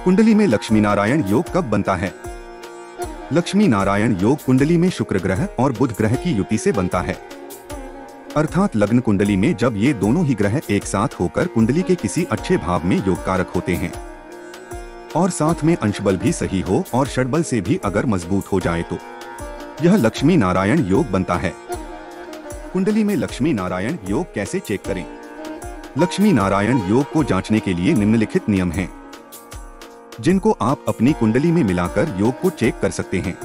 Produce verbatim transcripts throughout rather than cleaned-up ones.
कुंडली में लक्ष्मी नारायण योग कब बनता है? लक्ष्मी नारायण योग कुंडली में शुक्र ग्रह और बुध ग्रह की युति से बनता है। अर्थात लग्न कुंडली में जब ये दोनों ही ग्रह एक साथ होकर कुंडली के किसी अच्छे भाव में योग कारक होते हैं और साथ में अंशबल भी सही हो और षडबल से भी अगर मजबूत हो जाए तो यह लक्ष्मी नारायण योग बनता है। कुंडली में लक्ष्मी नारायण योग कैसे चेक करें? लक्ष्मी नारायण योग को जांचने के लिए निम्नलिखित नियम हैं, जिनको आप अपनी कुंडली में मिलाकर योग को चेक कर सकते हैं।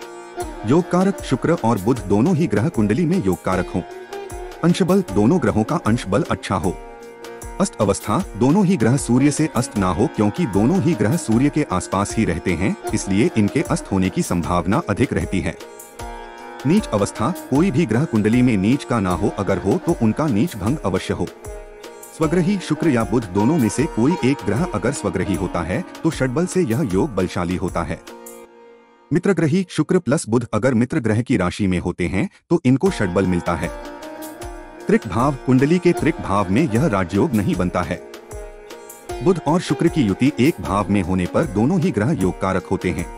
योग कारक शुक्र और बुध दोनों ही ग्रह कुंडली में योग कारक हों। अंशबल दोनों ग्रहों का अंश बल अच्छा हो। अस्त अवस्था दोनों ही ग्रह सूर्य से अस्त ना हो, क्योंकि दोनों ही ग्रह सूर्य के आसपास ही रहते हैं, इसलिए इनके अस्त होने की संभावना अधिक रहती है। नीच अवस्था कोई भी ग्रह कुंडली में नीच का ना हो, अगर हो तो उनका नीच भंग अवश्य हो। स्वग्रही शुक्र या बुध दोनों में से कोई एक ग्रह अगर स्वग्रही होता है तो षडबल से यह योग बलशाली होता है। मित्रग्रही शुक्र प्लस बुध अगर मित्र ग्रह की राशि में होते हैं तो इनको षडबल मिलता है। त्रिक भाव कुंडली के त्रिक भाव में यह राजयोग नहीं बनता है। बुध और शुक्र की युति एक भाव में होने पर दोनों ही ग्रह योग कारक होते हैं,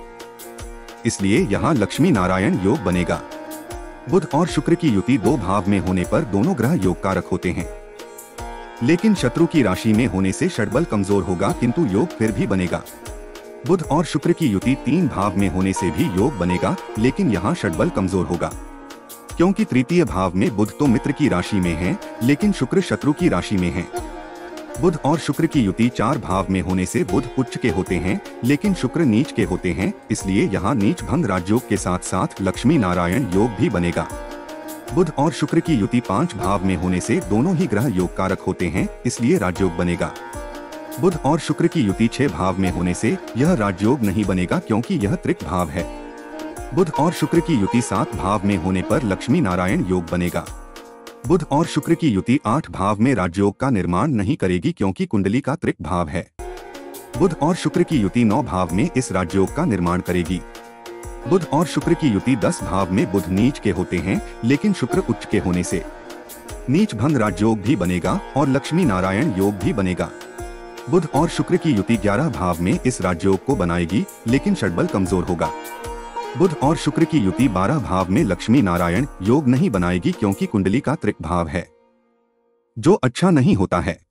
इसलिए यहाँ लक्ष्मी नारायण योग बनेगा। बुध और शुक्र की युति दो भाव में होने पर दोनों ग्रह योग कारक होते हैं, लेकिन शत्रु की राशि में होने से षडबल कमजोर होगा, किंतु योग फिर भी बनेगा। बुध और शुक्र की युति तीन भाव में होने से भी योग बनेगा, लेकिन यहाँ षडबल कमजोर होगा, क्योंकि तृतीय भाव में बुध तो मित्र की राशि में है, लेकिन शुक्र शत्रु की राशि में है। बुध और शुक्र की युति चार भाव में होने से बुध उच्च के होते हैं, लेकिन शुक्र नीच के होते हैं, इसलिए यहाँ नीच भंग राजयोग के साथ साथ लक्ष्मी नारायण योग भी बनेगा। बुध और शुक्र की युति पांच भाव में होने से दोनों ही ग्रह योग कारक होते हैं, इसलिए राजयोग बनेगा। बुध और शुक्र की युति छह भाव में होने से यह राजयोग नहीं बनेगा, क्योंकि यह त्रिक भाव है। बुध और शुक्र की युति सात भाव में होने पर लक्ष्मी नारायण योग बनेगा। बुध और शुक्र की युति आठ भाव में राजयोग का निर्माण नहीं करेगी, क्योंकि कुंडली का त्रिक भाव है। बुध और शुक्र की युति नौ भाव में इस राजयोग का निर्माण करेगी। बुध और शुक्र की युति दस भाव में बुध नीच के होते हैं, लेकिन शुक्र उच्च के होने से नीच भंग राजयोग भी बनेगा और लक्ष्मी नारायण योग भी बनेगा। बुध और शुक्र की युति ग्यारह भाव में इस राजयोग को बनाएगी, लेकिन षडबल कमजोर होगा। बुध और शुक्र की युति बारह भाव में लक्ष्मी नारायण योग नहीं बनाएगी, क्योंकि कुंडली का त्रिक भाव है, जो अच्छा नहीं होता है।